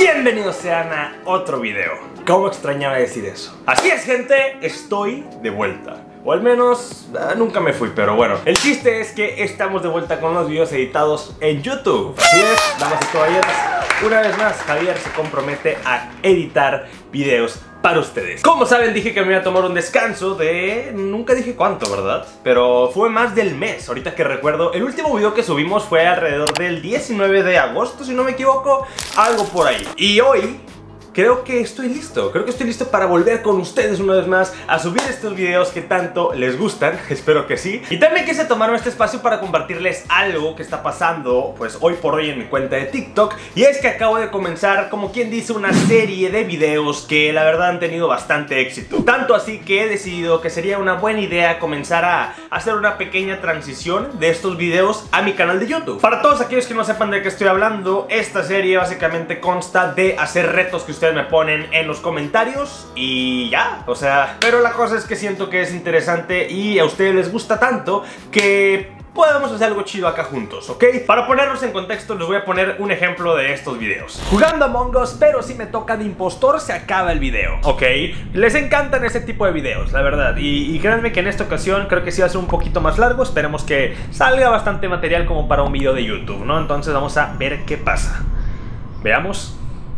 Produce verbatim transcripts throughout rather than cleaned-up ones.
Bienvenidos sean a otro video. ¿Cómo extrañaba decir eso? Así es, gente, estoy de vuelta. O al menos, eh, nunca me fui, pero bueno. El chiste es que estamos de vuelta con los videos editados en YouTube. Así es, damas y caballeros. Una vez más, Javier se compromete a editar videos para ustedes. Como saben, dije que me iba a tomar un descanso de... nunca dije cuánto, ¿verdad? Pero fue más del mes, ahorita que recuerdo. El último video que subimos fue alrededor del diecinueve de agosto, si no me equivoco. Algo por ahí. Y hoy... creo que estoy listo, creo que estoy listo para volver con ustedes una vez más a subir estos videos que tanto les gustan, espero que sí. Y también quise tomarme este espacio para compartirles algo que está pasando, pues hoy por hoy en mi cuenta de TikTok. Y es que acabo de comenzar, como quien dice, una serie de videos que la verdad han tenido bastante éxito. Tanto así que he decidido que sería una buena idea comenzar a hacer una pequeña transición de estos videos a mi canal de YouTube. Para todos aquellos que no sepan de qué estoy hablando, esta serie básicamente consta de hacer retos que ustedes ustedes me ponen en los comentarios y ya, o sea, pero la cosa es que siento que es interesante y a ustedes les gusta tanto que podemos hacer algo chido acá juntos, ¿ok? Para ponernos en contexto les voy a poner un ejemplo de estos videos. Jugando Among Us, pero si me toca de impostor se acaba el video, ¿ok? Les encantan ese tipo de videos, la verdad. Y, y créanme que en esta ocasión creo que sí va a ser un poquito más largo. Esperemos que salga bastante material como para un video de YouTube, ¿no? Entonces vamos a ver qué pasa. Veamos.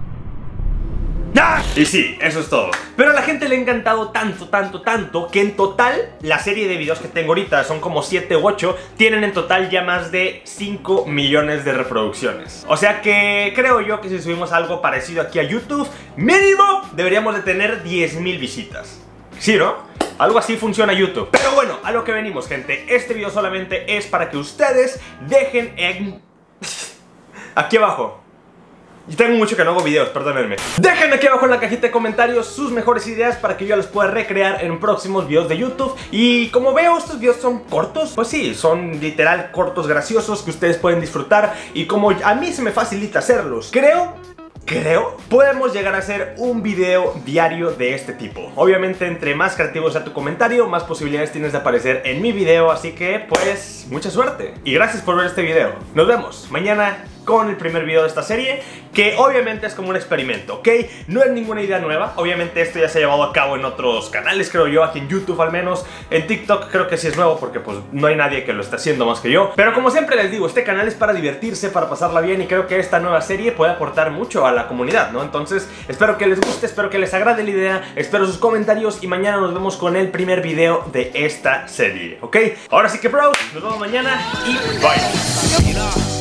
¡Ah! Y sí, eso es todo. Pero a la gente le ha encantado tanto, tanto, tanto que en total la serie de videos que tengo ahorita, son como siete u ocho, tienen en total ya más de cinco millones de reproducciones. O sea que creo yo que si subimos algo parecido aquí a YouTube, mínimo deberíamos de tener diez mil visitas. ¿Sí, no? Algo así funciona YouTube. Pero bueno, a lo que venimos, gente. Este video solamente es para que ustedes dejen en... aquí abajo. Y tengo mucho que no hago videos, perdónenme. Dejen aquí abajo en la cajita de comentarios sus mejores ideas para que yo las pueda recrear en próximos videos de YouTube. Y como veo, estos videos son cortos. Pues sí, son literal cortos, graciosos, que ustedes pueden disfrutar. Y como a mí se me facilita hacerlos, creo... Creo, podemos llegar a hacer un video diario de este tipo. Obviamente, entre más creativo sea tu comentario, más posibilidades tienes de aparecer en mi video. Así que, pues, mucha suerte. Y gracias por ver este video. Nos vemos mañana con el primer video de esta serie, que obviamente es como un experimento, ¿ok? No es ninguna idea nueva. Obviamente esto ya se ha llevado a cabo en otros canales, creo yo, aquí en YouTube al menos. En TikTok creo que sí es nuevo porque pues no hay nadie que lo esté haciendo más que yo. Pero como siempre les digo, este canal es para divertirse, para pasarla bien, y creo que esta nueva serie puede aportar mucho a la comunidad, ¿no? Entonces espero que les guste, espero que les agrade la idea, espero sus comentarios y mañana nos vemos con el primer video de esta serie, ¿ok? Ahora sí que bros, nos vemos mañana y bye.